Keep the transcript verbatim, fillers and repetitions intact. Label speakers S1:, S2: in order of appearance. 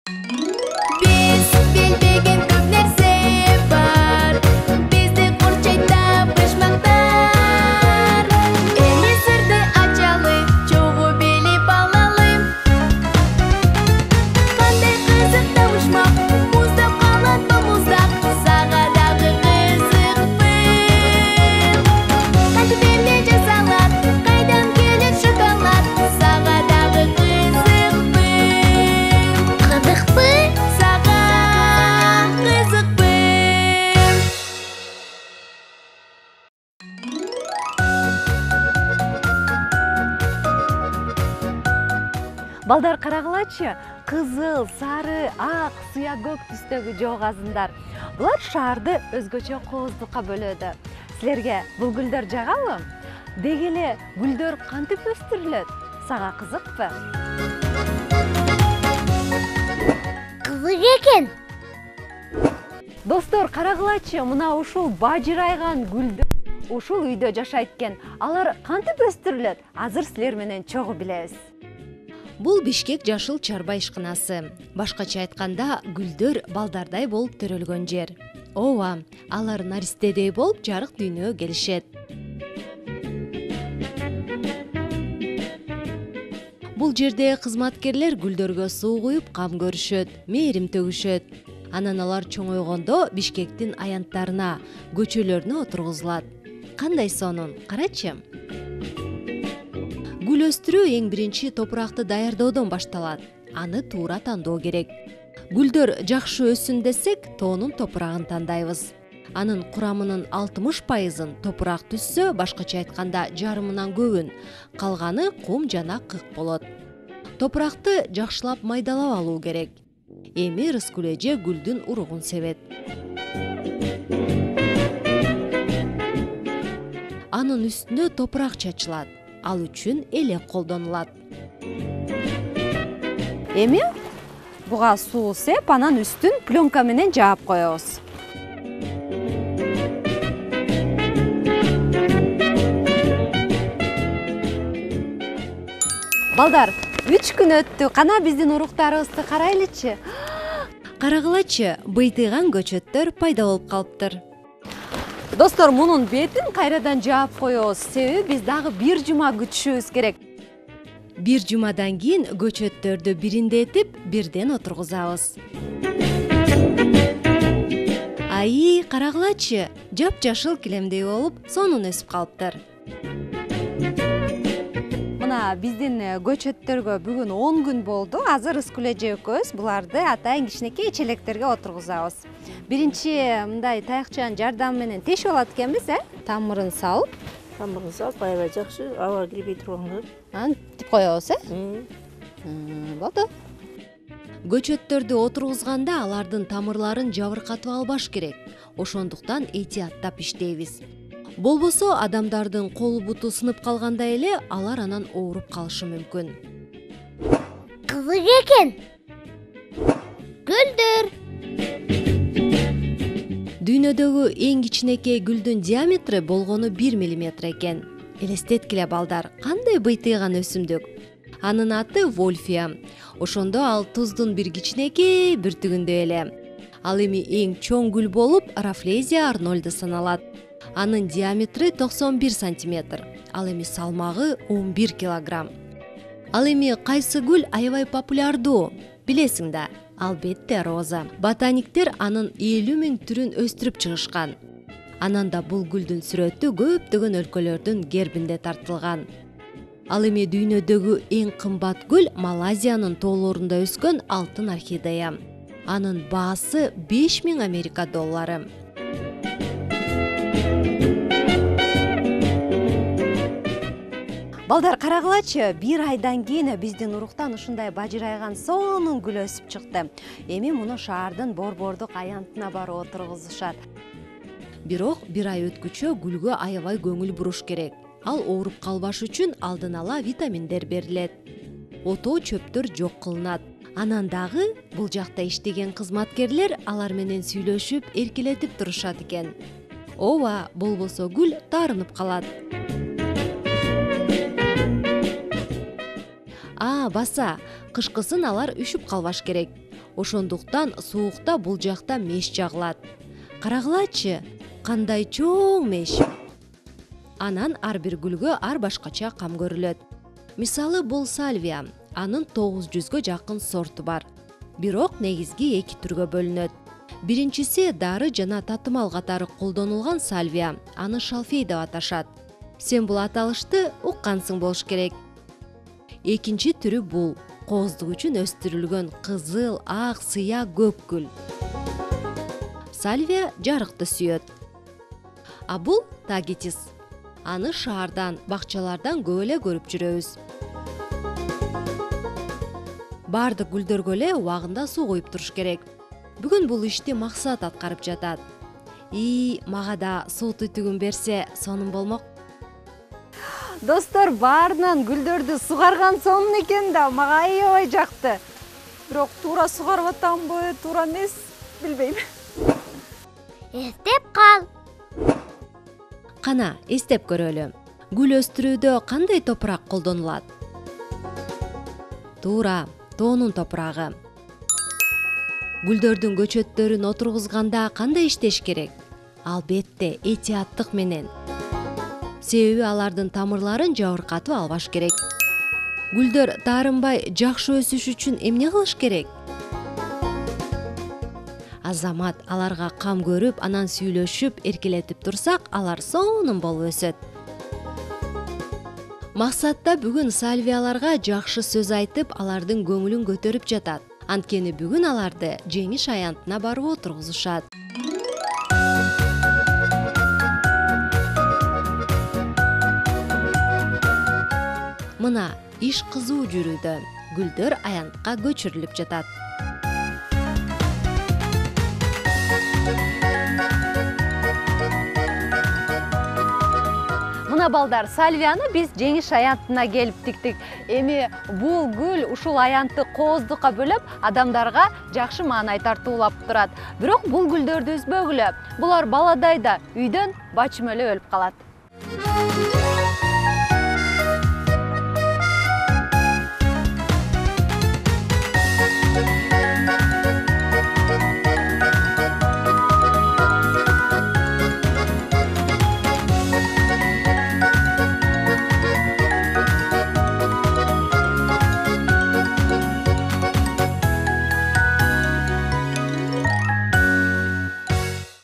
S1: Biz bilmegen ko'p narsa bor. Bizni qurchayda pishmoqlar. Endi sirni ochaylik, cho'g'u bilib olaylik. Qanday qiziq tovushmoq, muzlab qoladi muzlab, sag'adagi qiziq pil. Qaytib endi jazolat, qaydan keladi shokolad, sag'adagi qiziq pil. Qiziq pil, saga qiziq pil.
S2: Балдар, карагылачы, кызыл, сары, ак, сыя көк түстөгү жок азындар. Булар шаарды өзгөчө кооздукка бөлөдү. Силерге бул гүлдөр жагабы? Деги эле гүлдөр кантип өстүрүлөт? Сага кызыкпы?
S3: Кызык экен.
S2: Достор, карагылачы, мына ушул бажырайган гүлдөр ушул үйдө жашайт экен. Алар кантип өстүрүлөт? Азыр силер менен чогуу билебиз.
S4: Бул Бишкек жашыл чарба ишканасы. Башкача айтканда, гүлдөр балдардай болуп төрөлгөн жер. Ооба, алар наристедей болуп жарык дүйнөгө келишет. Бул жерде кызматкерлер гүлдөргө суу куюп, кам көрүшөт, мээрим төгүшөт. Анан алар чоңойгондо Бишкектин аянттарына, көчөлөрүнө отургузулат. Кандай сонун, карачы. Гүл өстүрүү эң биринчи топуракты даярдоодон башталат. Аны туура тандоо керек. Гүлдөр жакшы өссүн десек, тоонун топурагын тандайбыз. Анын курамынын алтымыш пайызын топурак түзсө, башкача айтканда жарымынан көбүн, калганы кум жана кык болот. Топуракты жакшылап майдалап алуу керек. Эми Рыскүл эже гүлдүн уругун себет. Анын үстүнө топурак чачылат. Ал үчүн элек колдонулат.
S2: Эми буга суу сеп, анан үстүн пленка менен жаап коебуз. Балдар, үч күн өттү. Кана биздин уруктарыбызды карайлычы.
S4: Карагылачы, быйтыйган көчөттөр пайда болуп калыптыр.
S2: Достор, мунун бетин кайрадан жаап коебуз. Себеби биз дагы бир жума күтүшүбүз керек.
S4: Бир жумадан кийин көчөттөрдү бириндетип, бирден отургузабыз. Ай, карагылачы, жап-жашыл килемдей болуп, сонун өсүп калыптыр.
S2: Мына биздин көчөттөргө бүгүн он күн болду. Азыр Рыскүл эже экөөбүз буларды атайын кичинекей челектерге отургузабыз. Биринчи мындай таякчанын жардамы менен тешип алат экенбиз, э? Тамырын салып,
S5: тамырын салып, аябай жакшы аба кирбей турганда.
S2: анан тип коебуз, э? Болду.
S4: Көчөттөрдү отургузганда алардын тамырларын жабыркатып албаш керек. Ошондуктан этияттап иштейбиз. Болбосо адамдардын колу буту сынып калгандай эле алар анан ооруп калышы мүмкүн.
S3: Кызык экен. Гүлдөр.
S4: Дүйнөдөгү эң кичинекей гүлдүн диаметри болгону бир миллиметр экен. Элестеткиле балдар, кандай быйтыйган өсүмдүк. Анын аты вольфия. Ошондо ал туздун бир кичинекей бүртүгүндөй эле. Ал эми эң чоң гүл болуп Рафлезия арнольда саналат. Анын диаметри токсон бир сантиметр. Ал эми салмагы он бир килограмм. Ал эми кайсы гүл аябай популярдуу? Билесиң да, албетте роза. Ботаниктер анын элүү миң түрүн өстүрүп чыгышкан. Анан да бул гүлдүн сүрөтү көптөгөн өлкөлөрдүн гербинде тартылган. Ал эми дүйнөдөгү эң кымбат гүл Малайзиянын тоолорунда өскөн алтын орхидея. Анын баасы беш миң Америка доллары.
S2: Балдар, карагылачы, бир айдан кийин биздин уруктан ушундай бажырайган сонун гүл өсүп чыкты. Эми муну шаардын борбордук аянтына барып отургузушат.
S4: Бирок бир ай өткүчө гүлгө аябай көңүл буруш керек. Ал ооруп калбаш үчүн алдын ала витаминдер берилет. Отоо чөптөр жок кылынат. Анан дагы бул жакта иштеген кызматкерлер алар менен сүйлөшүп, эркелетип турушат экен. Ооба, болбосо гүл таарынып калат. А, баса, кышкысын алар үшүп калбаш керек. Ошондуктан суукта бул жакта меш жагылат. Карагылачы, кандай чоң меш. Анан ар бир гүлгө ар башкача кам көрүлөт. Мисалы бул сальвия. Анын тогуз жүзгө жакын сорту бар. Бирок негизги эки түргө бөлүнөт. Биринчиси дары жана татымал катары колдонулган сальвия. Аны шалфей деп аташат. Сен бул аталышты уккансың болуш керек. Экинчи түрү бул кооздук үчүн өстүрүлгөн кызыл, ак, сыя, көк гүл. Сальвия жарыкты сүйөт. А бул тагетис. Аны шаардан, бакчалардан көп эле көрүп жүрөбүз. Бардык гүлдөргө эле убагында суу коюп туруш керек. Бүгүн бул ишти максат аткарып жатат. И, мага да суу түтүгүн берсе, сонун болмок.
S2: Достор, баарынан гүлдөрдү сугарган сонун экен да, мага аябай жакты. Бирок туура сугарып атамбы, туура эмес, билбейм.
S3: Эстеп кал.
S4: Кана, эстеп көрөлү. Гүл өстүрүүдө кандай топурак колдонулат? Туура, тоонун топурагы. Гүлдөрдүн көчөттөрүн отургузганда кандай иштеш керек? Албетте, этияттык менен. Себеби алардын тамырларын жабыркатып албаш керек. Гүлдөр таарынбай жакшы өсүш үчүн эмне кылыш керек? Азамат аларга кам көрүп, анан сүйлөшүп, эркелетип турсак, алар сонун болуп өсөт. Максатта бүгүн сальвияларга жакшы сөз айтып, алардын көңүлүн көтөрүп жатат. Анткени бүгүн аларды жеңиш аянтына барып отургузушат. Мына иш кызуу жүрүүдө. Гүлдөр аянтка көчүрүлүп жатат.
S2: Мына балдар, сальвияны биз жеңиш аянтына келип тиктик. Эми бул гүл ушул аянтты кооздукка бөлөп, адамдарга жакшы маанай тартуулап турат. Бирок бул гүлдөрдү үзбөгүлө. Булар баладайда үйдөн бачым эле өлүп калат.